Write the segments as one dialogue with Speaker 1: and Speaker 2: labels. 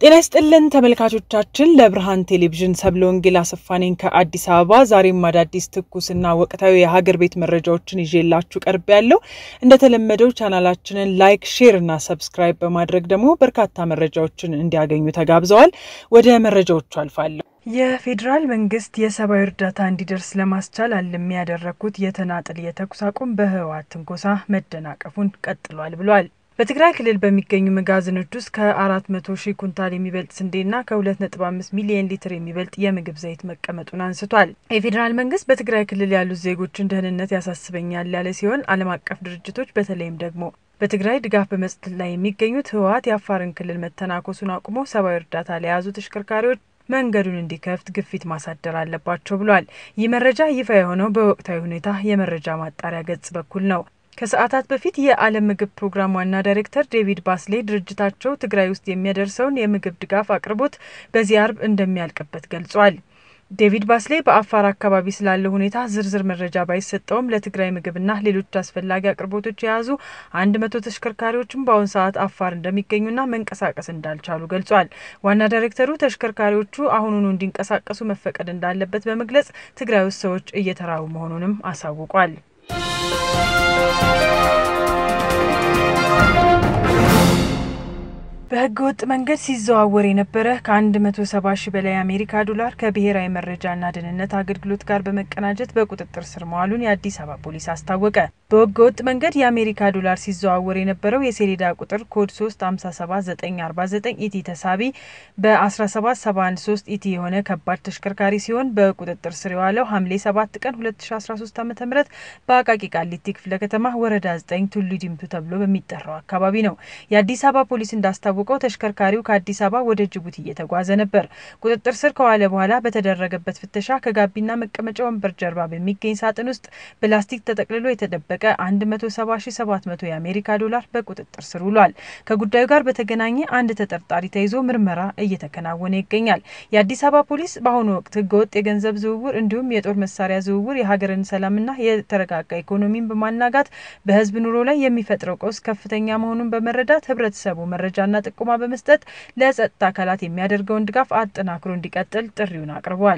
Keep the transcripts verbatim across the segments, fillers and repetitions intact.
Speaker 1: ጤና ይስጥልን ተመልካቾቻችን ለብርሃን ቴሌቪዥን ሰብለ ወንጌል አሰፋኔን ከአዲስ አበባ ዛሬም አዳዲስ ትኩስና ወቅታዊ የሀገር ቤት መረጃዎችን ይዤላችሁ ቀርቤያለሁ። እንደተለመደው ቻናላችንን ላይክ፣ ሼር እና ሰብስክራይብ በማድረግ ደግሞ በርካታ መረጃዎችን እንዲያገኙ ተጋብዘዋል። ወደ መረጃዎቹ አልፋለሁ። የፌደራል መንግስት የሰብአዊ እርዳታ እንዲደርስ ለማስቻል አልሚ ያደረኩት የተናጠል የተኩስ አቁም በህወሓት ትንኮሳ መደናቀፉን ቀጥሏል ብሏል። በትግራይ ክልል በሚገኙ መጋዘኖች ውስጥ ከአራት መቶ ሺህ ኩንታል የሚበልጥ ስንዴና ከሁለት ነጥብ አምስት ሚሊዮን ሊትር የሚበልጥ የምግብ ዘይት መቀመጡን አንስቷል። የፌደራል መንግስት በትግራይ ክልል ያሉ ዜጎችን ደህንነት ያሳስበኛል ያለ ሲሆን ዓለም አቀፍ ድርጅቶች በተለይም ደግሞ በትግራይ ድጋፍ በመስጠት ላይ የሚገኙት ህወሓት የአፋርን ክልል መተናኮሱን አቁሞ ሰብአዊ እርዳታ ለያዙ ተሽከርካሪዎች መንገዱን እንዲከፍት ግፊት ማሳደር አለባቸው ብሏል። ይህ መረጃ ይፋ የሆነው በወቅታዊ ሁኔታ የመረጃ ማጣሪያ ገጽ በኩል ነው። ከሰዓታት በፊት የዓለም ምግብ ፕሮግራም ዋና ዳይሬክተር ዴቪድ ባስሌ ድርጅታቸው ትግራይ ውስጥ የሚያደርሰውን የምግብ ድጋፍ አቅርቦት በዚህ አርብ እንደሚያልቅበት ገልጿል። ዴቪድ ባስሌ በአፋር አካባቢ ስላለው ሁኔታ ዝርዝር መረጃ ባይሰጠውም ለትግራይ ምግብና ሌሎች አስፈላጊ አቅርቦቶች የያዙ መቶ ተሽከርካሪዎችም በአሁን ሰዓት አፋር እንደሚገኙና መንቀሳቀስ እንዳልቻሉ ገልጿል። ዋና ዳይሬክተሩ ተሽከርካሪዎቹ አሁኑኑ እንዲንቀሳቀሱ መፈቀድ እንዳለበት በመግለጽ ትግራይ ውስጥ ሰዎች እየተራቡ መሆኑንም አሳውቋል። በህገወጥ መንገድ ሲዘዋወር የነበረ ከ170 ሺህ በላይ አሜሪካ ዶላር ከብሔራዊ መረጃና ደህንነት አገልግሎት ጋር በመቀናጀት በቁጥጥር ስር መዋሉን የአዲስ አበባ ፖሊስ አስታወቀ። በህገወጥ መንገድ የአሜሪካ ዶላር ሲዘዋወር የነበረው የሰሌዳ ቁጥር ኮድ ሶስት አምሳ ሰባት ዘጠኝ አርባ ዘጠኝ ኢቲ ተሳቢ በ1ሰባት ሰባ አንድ ሶስት ኢቲ የሆነ ከባድ ተሽከርካሪ ሲሆን በቁጥጥር ስር የዋለው ሐምሌ ሰባት ቀን ሁለት ሺህ አስራ ሶስት ዓ.ም በአቃቂ ቃሊቲ ክፍለ ከተማ ወረዳ ዘጠኝ ቱሉ ዲምቱ ተብሎ በሚጠራው አካባቢ ነው። የአዲስ አበባ ፖሊስ እንዳስታወቀው ተሽከርካሪው ከአዲስ አበባ ወደ ጅቡቲ እየተጓዘ ነበር። ቁጥጥር ስር ከዋለ በኋላ በተደረገበት ፍተሻ ከጋቢና መቀመጫ ወንበር ጀርባ በሚገኝ ሳጥን ውስጥ ፕላስቲክ ተጠቅልሎ የተደበቀ መቶ ሰባ ሺህ ሰባት መቶ የአሜሪካ ዶላር በቁጥጥር ስር ውሏል። ከጉዳዩ ጋር በተገናኘ አንድ ተጠርጣሪ ተይዞ ምርመራ እየተከናወነ ይገኛል። የአዲስ አበባ ፖሊስ በአሁኑ ወቅት ህገወጥ የገንዘብ ዝውውር እንዲሁም የጦር መሳሪያ ዝውውር የሀገርን ሰላምና የተረጋጋ ኢኮኖሚን በማናጋት በህዝብ ኑሮ ላይ የሚፈጥረው ቀውስ ከፍተኛ መሆኑን በመረዳት ህብረተሰቡ መረጃና ጥቆማ በመስጠት ለጸጥታ አካላት የሚያደርገውን ድጋፍ አጠናክሮ እንዲቀጥል ጥሪውን አቅርቧል።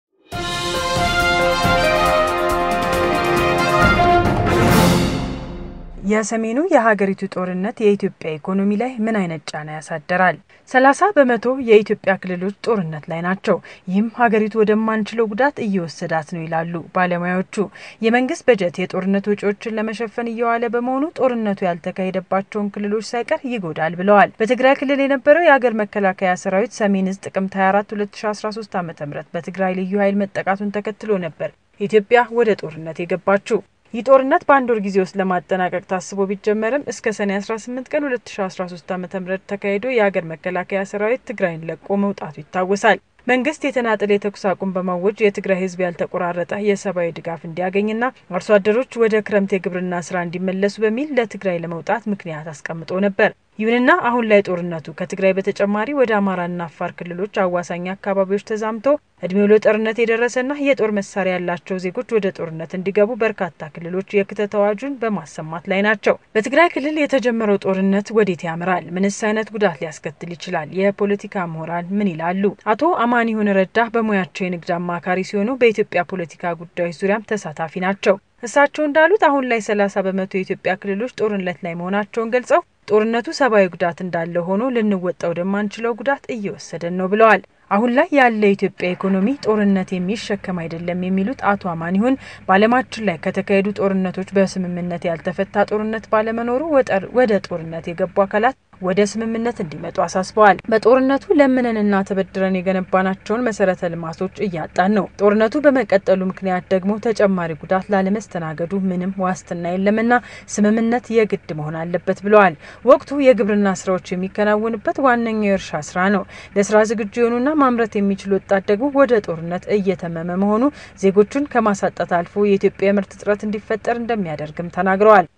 Speaker 1: የሰሜኑ የሀገሪቱ ጦርነት የኢትዮጵያ ኢኮኖሚ ላይ ምን አይነት ጫና ያሳደራል? ሰላሳ በመቶ የኢትዮጵያ ክልሎች ጦርነት ላይ ናቸው። ይህም ሀገሪቱ ወደማንችለው ጉዳት እየወሰዳት ነው ይላሉ ባለሙያዎቹ። የመንግስት በጀት የጦርነት ወጪዎችን ለመሸፈን እየዋለ በመሆኑ ጦርነቱ ያልተካሄደባቸውን ክልሎች ሳይቀር ይጎዳል ብለዋል። በትግራይ ክልል የነበረው የሀገር መከላከያ ሰራዊት ሰሜን ዕዝ ጥቅምት ሃያ አራት ሁለት ሺህ አስራ ሶስት ዓ.ም በትግራይ ልዩ ኃይል መጠቃቱን ተከትሎ ነበር ኢትዮጵያ ወደ ጦርነት የገባችው። ይህ ጦርነት በአንድ ወር ጊዜ ውስጥ ለማጠናቀቅ ታስቦ ቢጀመርም እስከ ሰኔ አስራ ስምንት ቀን ሁለት ሺህ አስራ ሶስት ዓ.ም ተካሂዶ የሀገር መከላከያ ሰራዊት ትግራይን ለቆ መውጣቱ ይታወሳል። መንግስት የተናጠል የተኩስ አቁም በማወጅ የትግራይ ህዝብ ያልተቆራረጠ የሰብአዊ ድጋፍ እንዲያገኝና አርሶ አደሮች ወደ ክረምት የግብርና ስራ እንዲመለሱ በሚል ለትግራይ ለመውጣት ምክንያት አስቀምጦ ነበር። ይሁንና አሁን ላይ ጦርነቱ ከትግራይ በተጨማሪ ወደ አማራና አፋር ክልሎች አዋሳኝ አካባቢዎች ተዛምቶ እድሜው ለጦርነት የደረሰና የጦር መሳሪያ ያላቸው ዜጎች ወደ ጦርነት እንዲገቡ በርካታ ክልሎች የክተት አዋጁን በማሰማት ላይ ናቸው። በትግራይ ክልል የተጀመረው ጦርነት ወዴት ያመራል? ምንስ አይነት ጉዳት ሊያስከትል ይችላል? የፖለቲካ ምሁራን ምን ይላሉ? አቶ አማኒሁን ረዳ በሙያቸው የንግድ አማካሪ ሲሆኑ በኢትዮጵያ ፖለቲካ ጉዳዮች ዙሪያም ተሳታፊ ናቸው። እሳቸው እንዳሉት አሁን ላይ ሰላሳ በመቶ የኢትዮጵያ ክልሎች ጦርነት ላይ መሆናቸውን ገልጸው ጦርነቱ ሰብአዊ ጉዳት እንዳለ ሆኖ ልንወጣው ወደማንችለው ጉዳት እየወሰደን ነው ብለዋል። አሁን ላይ ያለ የኢትዮጵያ ኢኮኖሚ ጦርነት የሚሸከም አይደለም የሚሉት አቶ አማኒሁን በዓለማችን ላይ ከተካሄዱ ጦርነቶች በስምምነት ያልተፈታ ጦርነት ባለመኖሩ ወደ ጦርነት የገቡ አካላት ወደ ስምምነት እንዲመጡ አሳስበዋል። በጦርነቱ ለምነንና ተበድረን የገነባናቸውን መሰረተ ልማቶች እያጣን ነው። ጦርነቱ በመቀጠሉ ምክንያት ደግሞ ተጨማሪ ጉዳት ላለመስተናገዱ ምንም ዋስትና የለምና ስምምነት የግድ መሆን አለበት ብለዋል። ወቅቱ የግብርና ስራዎች የሚከናወንበት ዋነኛው የእርሻ ስራ ነው። ለስራ ዝግጁ የሆኑና ማምረት የሚችሉ ወጣት ደግሞ ወደ ጦርነት እየተመመ መሆኑ ዜጎቹን ከማሳጣት አልፎ የኢትዮጵያ ምርት እጥረት እንዲፈጠር እንደሚያደርግም ተናግረዋል።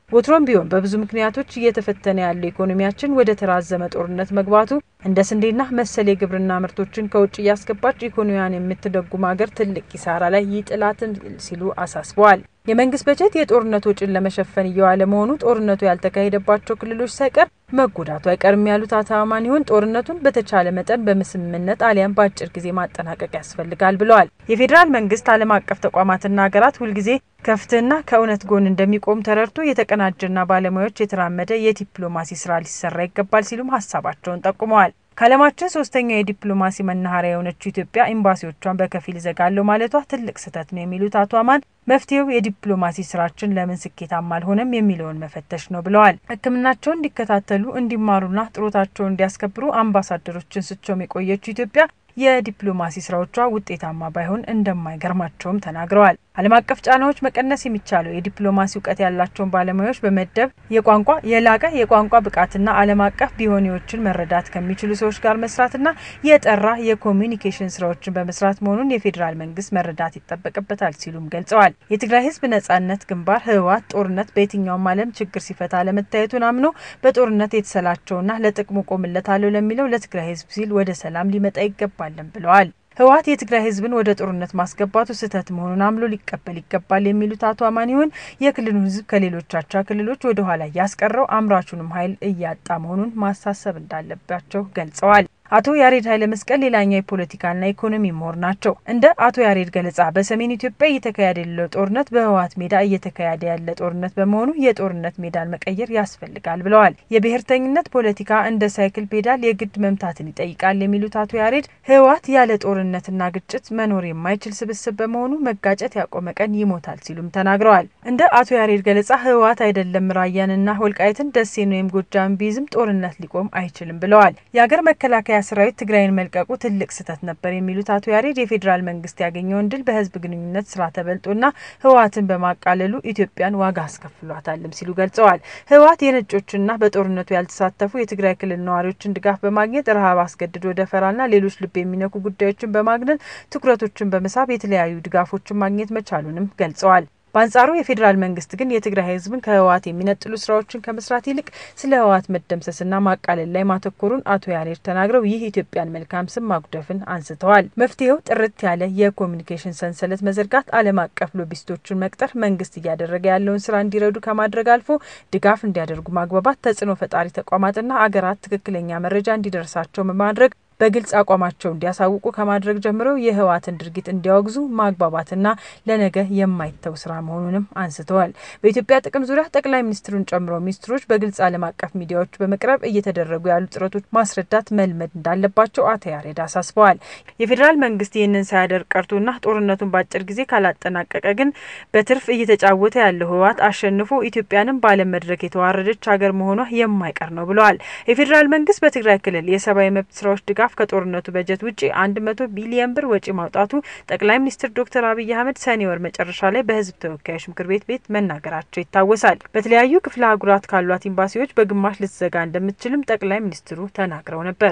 Speaker 1: ወትሮም ቢሆን በብዙ ምክንያቶች እየተፈተነ ያለው ኢኮኖሚያችን ወደ ተራዘመ ጦርነት መግባቱ እንደ ስንዴና መሰል የግብርና ምርቶችን ከውጭ ያስገባች ኢኮኖሚያን የምትደጉም ሀገር ትልቅ ኪሳራ ላይ ይጥላትን ሲሉ አሳስበዋል። የመንግስት በጀት የጦርነት ወጪን ለመሸፈን እየዋለ መሆኑ ጦርነቱ ያልተካሄደባቸው ክልሎች ሳይቀር መጎዳቱ አይቀርም ያሉት አቶ አማን ይሁን ጦርነቱን በተቻለ መጠን በስምምነት አሊያም በአጭር ጊዜ ማጠናቀቅ ያስፈልጋል ብለዋል። የፌዴራል መንግስት ዓለም አቀፍ ተቋማትና ሀገራት ሁልጊዜ ከፍተና ከእውነት ጎን እንደሚቆም ተረድቶ የተቀናጀና ባለሙያዎች የተራመደ የዲፕሎማሲ ስራ ሊሰራ ይገባል ሲሉም ሐሳባቸውን ጠቁመዋል። ከዓለማችን ሶስተኛው የዲፕሎማሲ መናኸሪያ የሆነችው ኢትዮጵያ ኤምባሲዎቿን በከፊል ዘጋለው ማለቷ ትልቅ ስህተት ነው የሚሉት አቶ አማን መፍትሄው የዲፕሎማሲ ስራችን ለምን ስኬታማ አልሆነም የሚለውን መፈተሽ ነው ብለዋል። ሕክምናቸውን እንዲከታተሉ እንዲማሩና ጥሮታቸውን እንዲያስከብሩ አምባሳደሮችን ስትሾም የቆየችው ኢትዮጵያ የዲፕሎማሲ ስራዎቿ ውጤታማ ባይሆን እንደማይገርማቸውም ተናግረዋል። ዓለም አቀፍ ጫናዎች መቀነስ የሚቻለው የዲፕሎማሲ ዕውቀት ያላቸውን ባለሙያዎች በመደብ የቋንቋ የላቀ የቋንቋ ብቃትና ዓለም አቀፍ ቢሆኔዎችን መረዳት ከሚችሉ ሰዎች ጋር መስራትና የጠራ የኮሙኒኬሽን ስራዎችን በመስራት መሆኑን የፌዴራል መንግስት መረዳት ይጠበቅበታል ሲሉም ገልጸዋል። የትግራይ ህዝብ ነጻነት ግንባር ህወሓት ጦርነት በየትኛውም ዓለም ችግር ሲፈታ ለመታየቱን አምኖ በጦርነት የተሰላቸውና ለጥቅሙ ቆምለታለው ለሚለው ለትግራይ ህዝብ ሲል ወደ ሰላም ሊመጣ ይገባል ብለዋል። ህወሓት የትግራይ ህዝብን ወደ ጦርነት ማስገባቱ ስህተት መሆኑን አምሎ ሊቀበል ይገባል የሚሉት አቶ አማን ይሁን የክልሉን ህዝብ ከሌሎች አቻ ክልሎች ወደ ኋላ ያስቀረው አምራቹንም ኃይል እያጣ መሆኑን ማሳሰብ እንዳለባቸው ገልጸዋል። አቶ ያሬድ ኃይለ መስቀል ሌላኛው የፖለቲካና ኢኮኖሚ ምሁር ናቸው። እንደ አቶ ያሬድ ገለጻ በሰሜን ኢትዮጵያ እየተካሄደ ያለው ጦርነት በህወሓት ሜዳ እየተካሄደ ያለ ጦርነት በመሆኑ የጦርነት ሜዳን መቀየር ያስፈልጋል ብለዋል። የብሔርተኝነት ፖለቲካ እንደ ሳይክል ፔዳል የግድ መምታትን ይጠይቃል የሚሉት አቶ ያሬድ ህወሓት ያለ ጦርነትና ግጭት መኖር የማይችል ስብስብ በመሆኑ መጋጨት ያቆመ ቀን ይሞታል ሲሉም ተናግረዋል። እንደ አቶ ያሬድ ገለጻ ህወሓት አይደለም ራያንና ወልቃይትን ደሴን ወይም ጎጃም ቢይዝም ጦርነት ሊቆም አይችልም ብለዋል። የሀገር መከላከያ ሰራዊት ትግራይን መልቀቁ ትልቅ ስህተት ነበር የሚሉት አቶ ያሬድ የፌዴራል መንግስት ያገኘውን ድል በህዝብ ግንኙነት ስራ ተበልጦና ህወሓትን በማቃለሉ ኢትዮጵያን ዋጋ አስከፍሏታልም ሲሉ ገልጸዋል። ህወሓት የነጮችና በጦርነቱ ያልተሳተፉ የትግራይ ክልል ነዋሪዎችን ድጋፍ በማግኘት ረሃብ አስገድዶ ደፈራና ሌሎች ልብ የሚነኩ ጉዳዮችን በማግነን ትኩረቶችን በመሳብ የተለያዩ ድጋፎችን ማግኘት መቻሉንም ገልጸዋል። በአንጻሩ የፌዴራል መንግስት ግን የትግራይ ህዝብን ከህወሓት የሚነጥሉ ስራዎችን ከመስራት ይልቅ ስለ ህወሓት መደምሰስና ማቃለል ላይ ማተኮሩን አቶ ያሬድ ተናግረው ይህ ኢትዮጵያን መልካም ስም ማጉደፍን አንስተዋል። መፍትሄው ጥርት ያለ የኮሙኒኬሽን ሰንሰለት መዘርጋት፣ ዓለም አቀፍ ሎቢስቶችን መቅጠር፣ መንግስት እያደረገ ያለውን ስራ እንዲረዱ ከማድረግ አልፎ ድጋፍ እንዲያደርጉ ማግባባት፣ ተጽዕኖ ፈጣሪ ተቋማትና አገራት ትክክለኛ መረጃ እንዲደርሳቸው በማድረግ በግልጽ አቋማቸው እንዲያሳውቁ ከማድረግ ጀምሮ የህወሓትን ድርጊት እንዲያወግዙ ማግባባትና ለነገ የማይተው ስራ መሆኑንም አንስተዋል። በኢትዮጵያ ጥቅም ዙሪያ ጠቅላይ ሚኒስትሩን ጨምሮ ሚኒስትሮች በግልጽ ዓለም አቀፍ ሚዲያዎች በመቅረብ እየተደረጉ ያሉ ጥረቶች ማስረዳት መልመድ እንዳለባቸው አቶ ያሬድ አሳስበዋል። የፌዴራል መንግስት ይህንን ሳያደርግ ቀርቶና ጦርነቱን በአጭር ጊዜ ካላጠናቀቀ ግን በትርፍ እየተጫወተ ያለው ህወሓት አሸንፎ ኢትዮጵያንም ባለም መድረክ የተዋረደች ሀገር መሆኗ የማይቀር ነው ብለዋል። የፌዴራል መንግስት በትግራይ ክልል የሰብአዊ መብት ስራዎች ድጋፍ ከጦርነቱ በጀት ውጪ አንድ መቶ ቢሊዮን ብር ወጪ ማውጣቱ ጠቅላይ ሚኒስትር ዶክተር አብይ አህመድ ሰኔ ወር መጨረሻ ላይ በህዝብ ተወካዮች ምክር ቤት ቤት መናገራቸው ይታወሳል። በተለያዩ ክፍለ ሀገራት ካሏት ኤምባሲዎች በግማሽ ልትዘጋ እንደምትችልም ጠቅላይ ሚኒስትሩ ተናግረው ነበር።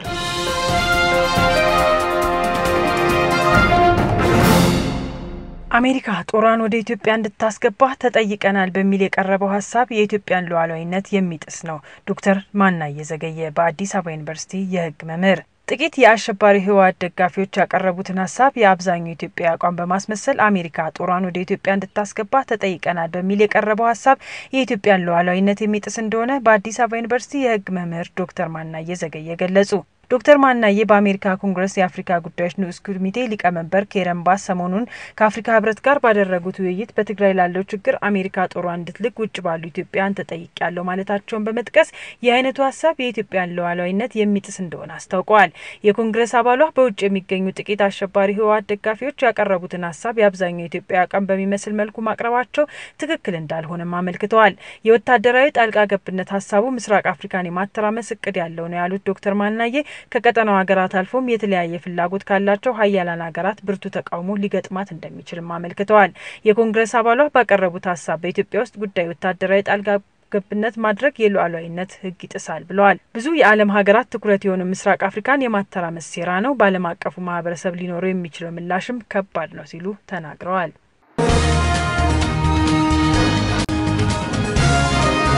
Speaker 1: አሜሪካ ጦሯን ወደ ኢትዮጵያ እንድታስገባ ተጠይቀናል በሚል የቀረበው ሐሳብ የኢትዮጵያን ሉዓላዊነት የሚጥስ ነው። ዶክተር ማናየ ዘገየ በአዲስ አበባ ዩኒቨርሲቲ የህግ መምህር ጥቂት የአሸባሪ ህወሓት ደጋፊዎች ያቀረቡትን ሐሳብ የአብዛኛው ኢትዮጵያ አቋም በማስመሰል አሜሪካ ጦሯን ወደ ኢትዮጵያ እንድታስገባ ተጠይቀናል በሚል የቀረበው ሐሳብ የኢትዮጵያን ሉዓላዊነት የሚጥስ እንደሆነ በአዲስ አበባ ዩኒቨርሲቲ የህግ መምህር ዶክተር ማናየ ዘገየ ገለጹ። ዶክተር ማናየ በአሜሪካ ኮንግረስ የአፍሪካ ጉዳዮች ንዑስ ኮሚቴ ሊቀመንበር ኬረን ባስ ሰሞኑን ከአፍሪካ ህብረት ጋር ባደረጉት ውይይት በትግራይ ላለው ችግር አሜሪካ ጦሯን እንድትልክ ውጭ ባሉ ኢትዮጵያውያን ተጠይቄያለሁ ማለታቸውን በመጥቀስ የአይነቱ ሐሳብ የኢትዮጵያን ሉዓላዊነት የሚጥስ እንደሆነ አስታውቀዋል። የኮንግረስ አባሏ በውጭ የሚገኙ ጥቂት አሸባሪ ህወሓት ደጋፊዎች ያቀረቡትን ሐሳብ የአብዛኛው ኢትዮጵያ አቋም በሚመስል መልኩ ማቅረባቸው ትክክል እንዳልሆነም አመልክተዋል። የወታደራዊ ጣልቃ ገብነት ሐሳቡ ምስራቅ አፍሪካን የማተራመስ እቅድ ያለው ነው ያሉት ዶክተር ማናየ ከቀጠናው ሀገራት አልፎም የተለያየ ፍላጎት ካላቸው ሀያላን ሀገራት ብርቱ ተቃውሞ ሊገጥማት እንደሚችልም አመልክተዋል። የኮንግረስ አባሏ ባቀረቡት ሐሳብ በኢትዮጵያ ውስጥ ጉዳይ ወታደራዊ ጣልቃ ገብነት ማድረግ የሉዓላዊነት ህግ ይጥሳል ብለዋል። ብዙ የዓለም ሀገራት ትኩረት የሆነ ምስራቅ አፍሪካን የማተራመስ ሴራ ነው፣ በዓለም አቀፉ ማህበረሰብ ሊኖረው የሚችለው ምላሽም ከባድ ነው ሲሉ ተናግረዋል።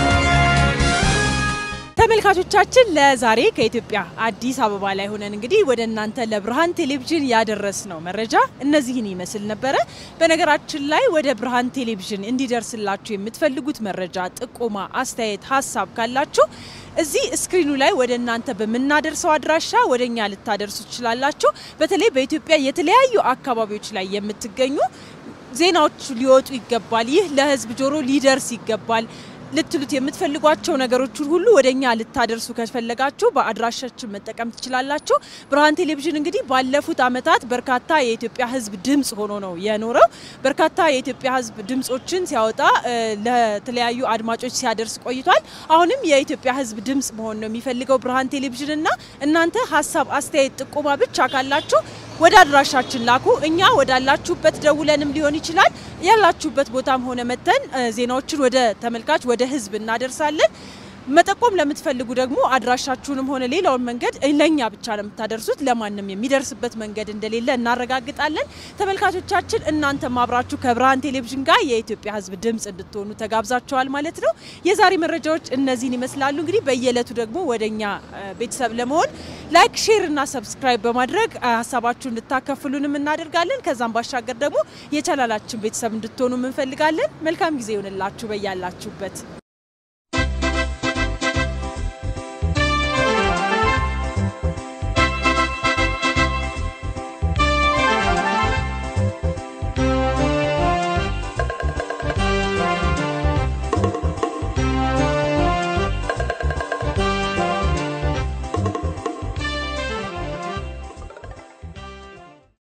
Speaker 2: ተመልካቾቻችን ለዛሬ ከኢትዮጵያ አዲስ አበባ ላይ ሆነን እንግዲህ ወደ እናንተ ለብርሃን ቴሌቪዥን ያደረስነው መረጃ እነዚህን ይመስል ነበር። በነገራችን ላይ ወደ ብርሃን ቴሌቪዥን እንዲደርስላችሁ የምትፈልጉት መረጃ፣ ጥቆማ፣ አስተያየት፣ ሐሳብ ካላችሁ እዚህ ስክሪኑ ላይ ወደ እናንተ በመናደርሰው አድራሻ ወደኛ ልታደርሱ ትችላላችሁ። በተለይ በኢትዮጵያ የተለያዩ አካባቢዎች ላይ የምትገኙ ዜናዎች ሊወጡ ይገባል፣ ይህ ለህዝብ ጆሮ ሊደርስ ይገባል ልትሉት የምትፈልጓቸው ነገሮች ሁሉ ወደኛ ልታደርሱ ከፈለጋችሁ በአድራሻችን መጠቀም ትችላላችሁ። ብርሃን ቴሌቪዥን እንግዲህ ባለፉት አመታት በርካታ የኢትዮጵያ ህዝብ ድምጽ ሆኖ ነው የኖረው። በርካታ የኢትዮጵያ ህዝብ ድምጾችን ሲያወጣ ለተለያዩ አድማጮች ሲያደርስ ቆይቷል። አሁንም የኢትዮጵያ ህዝብ ድምጽ መሆን ነው የሚፈልገው ብርሃን ቴሌቪዥንና እናንተ ሐሳብ፣ አስተያየት፣ ጥቆማ ብቻ ካላችሁ ወደ አድራሻችን ላኩ። እኛ ወዳላችሁበት ደውለንም ሊሆን ይችላል ያላችሁበት ቦታም ሆነ መተን ዜናዎችን ወደ ተመልካች ወደ ህዝብ እናደርሳለን። መጠቆም ለምትፈልጉ ደግሞ አድራሻችሁንም ሆነ ሌላውን መንገድ ለኛ ብቻ ነው የምታደርሱት፣ ለማንም የሚደርስበት መንገድ እንደሌለ እናረጋግጣለን። ተመልካቾቻችን እናንተ ማብራችሁ ከብርሃን ቴሌቪዥን ጋር የኢትዮጵያ ህዝብ ድምጽ እንድትሆኑ ተጋብዛችኋል ማለት ነው። የዛሬ መረጃዎች እነዚህን ይመስላሉ። እንግዲህ በየለቱ ደግሞ ወደኛ ቤተሰብ ለመሆን ላይክ፣ ሼር እና ሰብስክራይብ በማድረግ ሐሳባችሁን እንድታከፍሉንም እናደርጋለን። ከዛም ባሻገር ደግሞ የቻናላችን ቤተሰብ እንድትሆኑ እንፈልጋለን። መልካም ጊዜ ይሁንላችሁ በያላችሁበት።